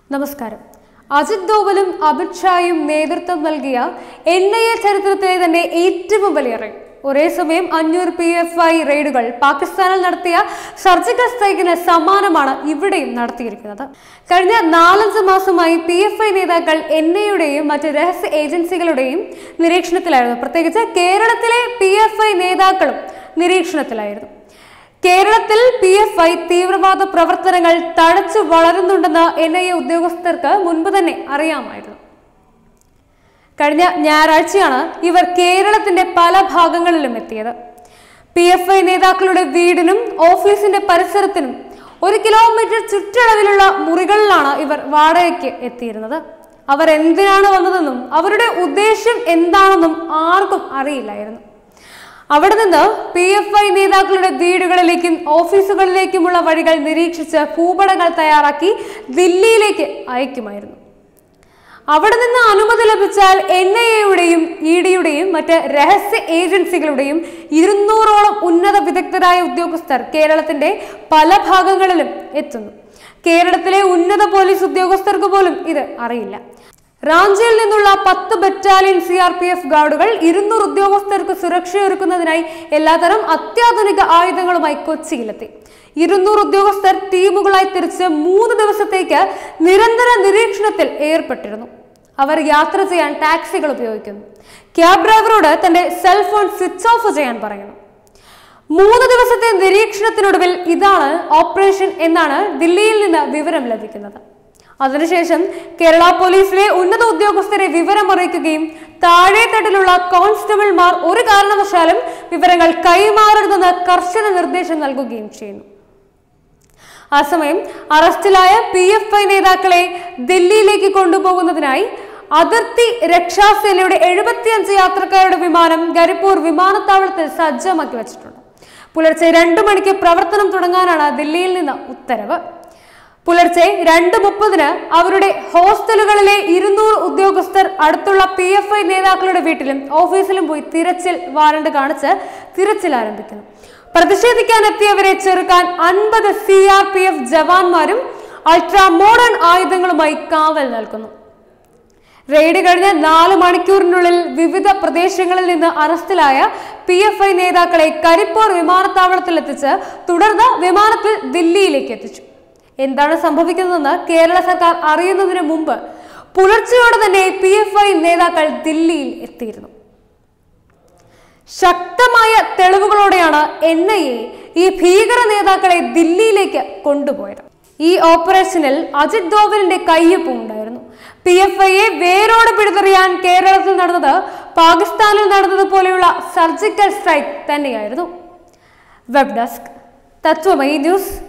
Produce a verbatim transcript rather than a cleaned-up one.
നമസ്കാരം. അജിത് ഡോവലും അമിത് ഷായും നേതൃത്വം നൽകിയ എൻ ഐ എ ചരിത്രത്തിലെ തന്നെ ഏറ്റവും വലിയ റെയ്ഡ്. ഒരേ സമയം അഞ്ഞൂറ് പി എഫ് ഐ റെയ്ഡുകൾ പാകിസ്ഥാനിൽ നടത്തിയ സർജിക്കൽ സ്ട്രൈക്കിന് സമാനമാണ് ഇവിടെയും നടത്തിയിരിക്കുന്നത്. കഴിഞ്ഞ നാലഞ്ച് മാസമായി പി എഫ് ഐ നേതാക്കൾ എൻ ഐയുടെയും മറ്റ് രഹസ്യ ഏജൻസികളുടെയും നിരീക്ഷണത്തിലായിരുന്നു. പ്രത്യേകിച്ച് കേരളത്തിലെ പി എഫ് ഐ നേതാക്കളും നിരീക്ഷണത്തിലായിരുന്നു. കേരളത്തിൽ പി എഫ് ഐ തീവ്രവാദ പ്രവർത്തനങ്ങൾ തഴച്ചു വളരുന്നുണ്ടെന്ന് എൻ ഐ എ ഉദ്യോഗസ്ഥർക്ക് മുൻപ് തന്നെ അറിയാമായിരുന്നു. കഴിഞ്ഞ ഞായറാഴ്ചയാണ് ഇവർ കേരളത്തിന്റെ പല ഭാഗങ്ങളിലും എത്തിയത്. പി എഫ് ഐ നേതാക്കളുടെ വീടിനും ഓഫീസിന്റെ പരിസരത്തിനും ഒരു കിലോമീറ്റർ ചുറ്റളവിലുള്ള മുറികളിലാണ് ഇവർ വാടകയ്ക്ക് എത്തിയിരുന്നത്. അവർ എന്തിനാണ് വന്നതെന്നും അവരുടെ ഉദ്ദേശ്യം എന്താണെന്നും ആർക്കും അറിയില്ലായിരുന്നു. അവിടെ നിന്ന് പി എഫ് ഐ നേതാക്കളുടെ വീടുകളിലേക്കും ഓഫീസുകളിലേക്കുമുള്ള വഴികൾ നിരീക്ഷിച്ച് ഭൂപടങ്ങൾ തയ്യാറാക്കി ദില്ലിയിലേക്ക് അയക്കുമായിരുന്നു. അവിടെ നിന്ന് അനുമതി ലഭിച്ചാൽ എൻ ഐ എയുടെയും ഇ ഡിയുടെയും മറ്റ് രഹസ്യ ഏജൻസികളുടെയും ഇരുന്നൂറോളം ഉന്നത വിദഗ്ധരായ ഉദ്യോഗസ്ഥർ കേരളത്തിന്റെ പല ഭാഗങ്ങളിലും എത്തുന്നു. കേരളത്തിലെ ഉന്നത പോലീസ് ഉദ്യോഗസ്ഥർക്ക് പോലും ഇത് അറിയില്ല. റാഞ്ചിയിൽ നിന്നുള്ള പത്ത് battalion C R P F ഗാർഡുകൾ ഇരുന്നൂറ് ഉദ്യോഗസ്ഥർക്ക് സുരക്ഷയൊരുക്കുന്നതിനായി എല്ലാത്തരം അത്യാധുനിക ആയുധങ്ങളുമായി കൊച്ചിയിലെത്തി. ഇരുന്നൂറ് ഉദ്യോഗസ്ഥർ ടീമുകളായി തിരിച്ച് മൂന്ന് ദിവസത്തേക്ക് നിരന്തര നിരീക്ഷണത്തിൽ ഏർപ്പെട്ടിരുന്നു. അവർ യാത്ര ചെയ്യാൻ ടാക്സികൾ ഉപയോഗിക്കുന്നു. ക്യാബ് ഡ്രൈവറോട് തന്റെ സെൽഫോൺ സ്വിച്ച് ഓഫ് ചെയ്യാൻ പറയുന്നു. മൂന്ന് ദിവസത്തെ നിരീക്ഷണത്തിനൊടുവിൽ ഇതാണ് ഓപ്പറേഷൻ എന്നാണ് ദില്ലിയിൽ നിന്ന് വിവരം ലഭിക്കുന്നത്. അതിനുശേഷം കേരള പോലീസിലെ ഉന്നത ഉദ്യോഗസ്ഥരെ വിവരം അറിയിക്കുകയും താഴെത്തട്ടിലുള്ള കോൺസ്റ്റബിൾമാർ ഒരു കാരണവശാലും വിവരങ്ങൾ കൈമാറരുതെന്ന് കർശന നിർദ്ദേശം നൽകുകയും ചെയ്യുന്നു. ആ സമയം അറസ്റ്റിലായ പി എഫ് ഐ നേതാക്കളെ ദില്ലിയിലേക്ക് കൊണ്ടുപോകുന്നതിനായി അതിർത്തി രക്ഷാസേനയുടെ എഴുപത്തിയഞ്ച് യാത്രക്കാരുടെ വിമാനം കരിപ്പൂർ വിമാനത്താവളത്തിൽ സജ്ജമാക്കി വെച്ചിട്ടുണ്ട്. പുലർച്ചെ രണ്ടു മണിക്ക് പ്രവർത്തനം തുടങ്ങാനാണ് ദില്ലിയിൽ നിന്ന് ഉത്തരവ്. പുലർച്ചെ രണ്ട് മുപ്പതിന് അവരുടെ ഹോസ്റ്റലുകളിലെ ഇരുന്നൂറ് ഉദ്യോഗസ്ഥർ അടുത്തുള്ള പി എഫ് ഐ നേതാക്കളുടെ വീട്ടിലും ഓഫീസിലും പോയി തിരച്ചിൽ വാറണ്ട് കാണിച്ച് തിരച്ചിൽ ആരംഭിക്കുന്നു. പ്രതിഷേധിക്കാൻ എത്തിയവരെ ചെറുക്കാൻ അൻപത് സി ആർ പി എഫ് ജവാന്മാരും അൾട്രാ മോഡേൺ ആയുധങ്ങളുമായി കാവൽ നൽകുന്നു. റെയ്ഡ് കഴിഞ്ഞ നാല് മണിക്കൂറിനുള്ളിൽ വിവിധ പ്രദേശങ്ങളിൽ നിന്ന് അറസ്റ്റിലായ പി എഫ് ഐ നേതാക്കളെ കരിപ്പൂർ വിമാനത്താവളത്തിൽ എത്തിച്ച് തുടർന്ന് വിമാനത്തിൽ ദില്ലിയിലേക്ക് എത്തിച്ചു. എന്താണ് സംഭവിക്കുന്നതെന്ന് കേരള സർക്കാർ അറിയുന്നതിന് മുമ്പ് പുലർച്ചയോടെ തന്നെ പി എഫ് ഐ നേതാക്കൾ ദില്ലിയിൽ എത്തിയിരുന്നു. ശക്തമായ തെളിവുകളോടെയാണ് എൻ ഐ എ ഈ ഭീകര നേതാക്കളെ ദില്ലിയിലേക്ക് കൊണ്ടുപോയത്. ഈ ഓപ്പറേഷനിൽ അജിത് ഡോവലിന്റെ കയ്യൊപ്പും ഉണ്ടായിരുന്നു. പി എഫ് ഐയെ വേരോട് പിഴുതെറിയാൻ കേരളത്തിൽ നടന്നത് പാകിസ്ഥാനിൽ നടന്നതുപോലെയുള്ള സർജിക്കൽ സ്ട്രൈക്ക് തന്നെയായിരുന്നു. Web desk Tattvamayi news.